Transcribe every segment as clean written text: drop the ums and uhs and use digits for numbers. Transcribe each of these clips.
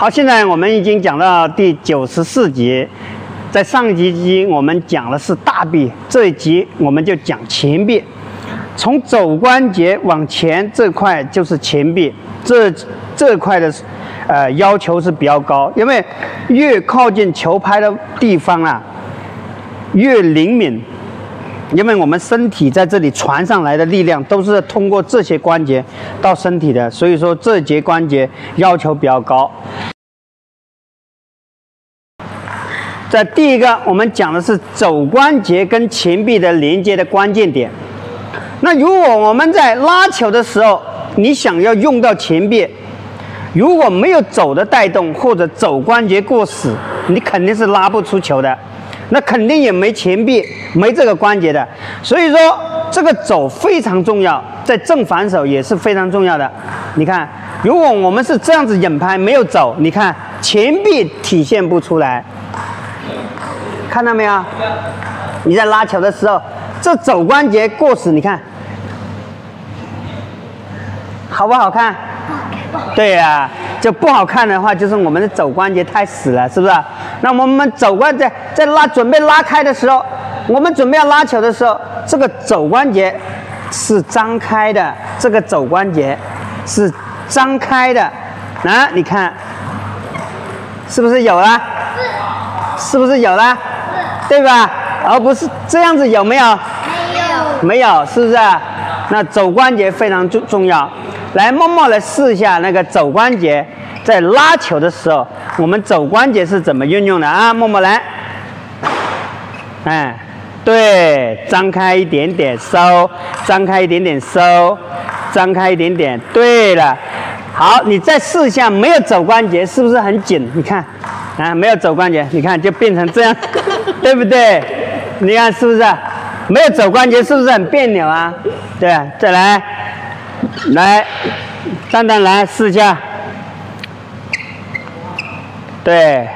好，现在我们已经讲到第94集，在上一集我们讲的是大臂，这一集我们就讲前臂。从肘关节往前这块就是前臂，这块的要求是比较高，因为越靠近球拍的地方啊，越灵敏。因为我们身体在这里传上来的力量都是通过这些关节到身体的，所以说这节关节要求比较高。在第一个，我们讲的是肘关节跟前臂的连接的关键点。那如果我们在拉球的时候，你想要用到前臂，如果没有肘的带动或者肘关节过死，你肯定是拉不出球的。那肯定也没前臂，没这个关节的，所以说这个肘非常重要，在正反手也是非常重要的。你看，如果我们是这样子引拍，没有肘，你看前臂体现不出来，看到没有？你在拉球的时候，这肘关节过死，你看好不好看？对呀，就不好看的话，就是我们的肘关节太死了，是不是？那我们肘关节在准备拉开的时候，我们准备要拉球的时候，这个肘关节是张开的，这个肘关节是张开的，啊，你看，是不是有了？是不是有了？对吧？而不是这样子，有没有？没有，是不是？那肘关节非常重要。来，默默的试一下那个肘关节，在拉球的时候，我们肘关节是怎么运用的啊？默默来，哎，对，张开一点点收，张开一点点收，张开一点点，对了。好，你再试一下，没有肘关节是不是很紧？你看，啊，没有肘关节，你看就变成这样，对不对？你看是不是？没有肘关节是不是很别扭啊？对啊，再来。来，蛋蛋来试一下，对，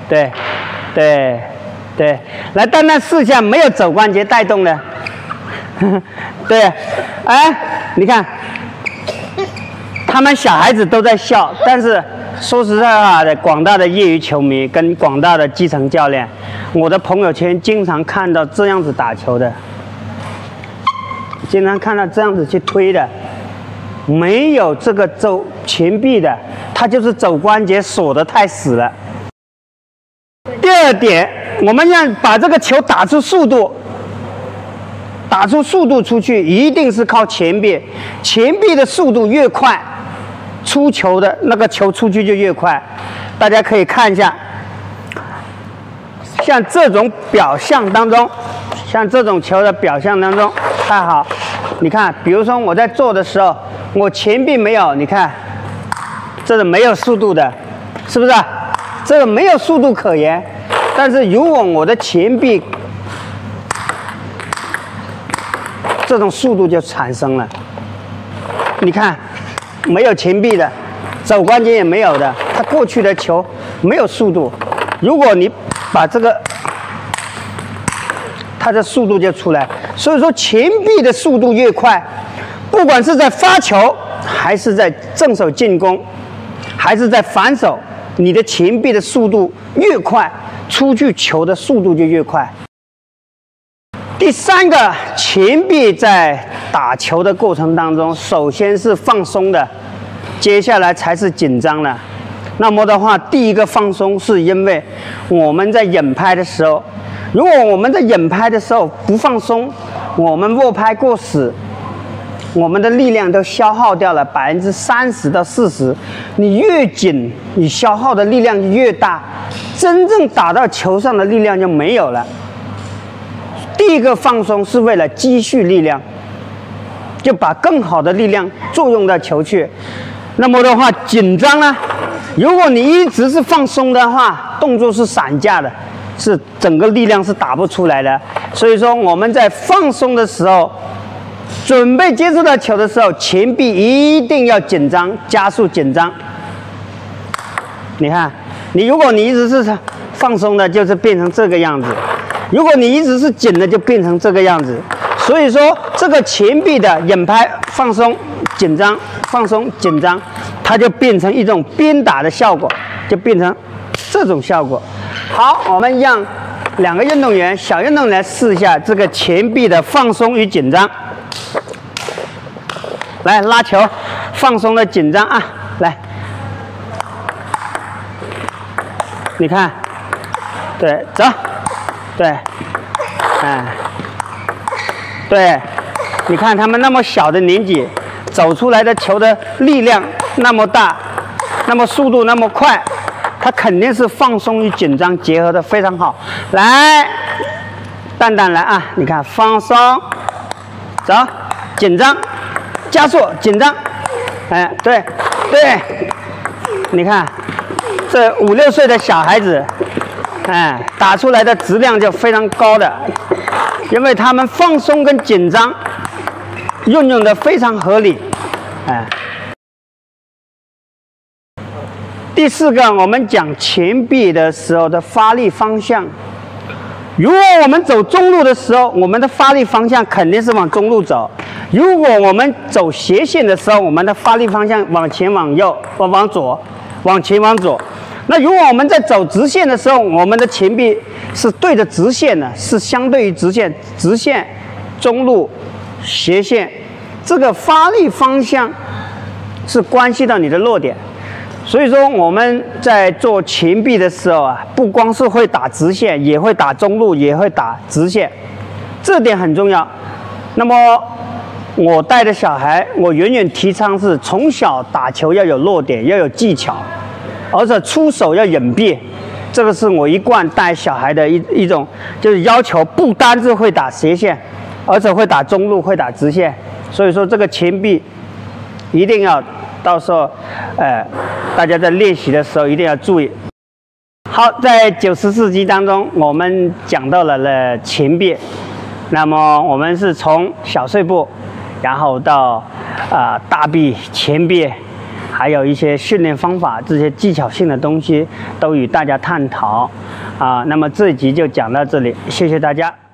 来蛋蛋试一下，没有肘关节带动的，对，哎，你看，他们小孩子都在笑，但是说实在话的，广大的业余球迷跟广大的基层教练，我的朋友圈经常看到这样子打球的，经常看到这样子去推的。没有这个前臂的，它就是肘关节锁得太死了。第二点，我们要把这个球打出速度，出去，一定是靠前臂。前臂的速度越快，出球的那个球出去就越快。大家可以看一下，像这种表象当中，像这种球的表象当中，看好，你看，比如说我在做的时候。我前臂没有，你看，这是没有速度的，是不是？这个没有速度可言。但是如果我的前臂，这种速度就产生了。你看，没有前臂的，肘关节也没有的，它过去的球没有速度。如果你把这个，它的速度就出来。所以说前臂的速度越快。不管是在发球，还是在正手进攻，还是在反手，你的前臂的速度越快，出去球的速度就越快。第三个，前臂在打球的过程当中，首先是放松的，接下来才是紧张的。那么的话，第一个放松是因为我们在引拍的时候，如果我们在引拍的时候不放松，我们握拍过死。我们的力量都消耗掉了30%到40%，你越紧，你消耗的力量就越大，真正打到球上的力量就没有了。第一个放松是为了积蓄力量，就把更好的力量作用到球去。那么的话，紧张呢？如果你一直是放松的话，动作是散架的，是整个力量是打不出来的。所以说我们在放松的时候。准备接触到球的时候，前臂一定要紧张，加速紧张。你看，如果你一直是放松的，就是变成这个样子；如果你一直是紧的，就变成这个样子。 所以说这个前臂的眼拍放松、紧张、放松、紧张，它就变成一种鞭打的效果，就变成这种效果。好，我们让2个运动员，小运动员来试一下这个前臂的放松与紧张。来拉球，放松的紧张啊，来，你看，对，走，对，哎，对，你看他们那么小的年纪，走出来的球的力量那么大，那么速度那么快，他肯定是放松与紧张结合的非常好。来，蛋蛋来啊，你看放松，走，紧张。加速，紧张，哎，对，对，你看，这5、6岁的小孩子，哎，打出来的质量就非常高的，因为他们放松跟紧张运用的非常合理，哎。第4个，我们讲前臂的时候的发力方向。如果我们走中路的时候，我们的发力方向肯定是往中路走。如果我们走斜线的时候，我们的发力方向往前往右，往左，往前往左。那如果我们在走直线的时候，我们的前臂是对着直线的，是相对于直线，直线、中路、斜线，这个发力方向是关系到你的落点。所以说我们在做前臂的时候啊，不光是会打直线，也会打中路，也会打直线，这点很重要。那么我带的小孩，我远远提倡是从小打球要有落点，要有技巧，而且出手要隐蔽。这个是我一贯带小孩的一种，就是要求不单是会打斜线，而且会打中路，会打直线。所以说这个前臂一定要到时候，大家在练习的时候一定要注意。好，在94集当中，我们讲到了前臂，那么我们是从小碎步，然后到大臂、前臂，还有一些训练方法，这些技巧性的东西都与大家探讨啊。那么这一集就讲到这里，谢谢大家。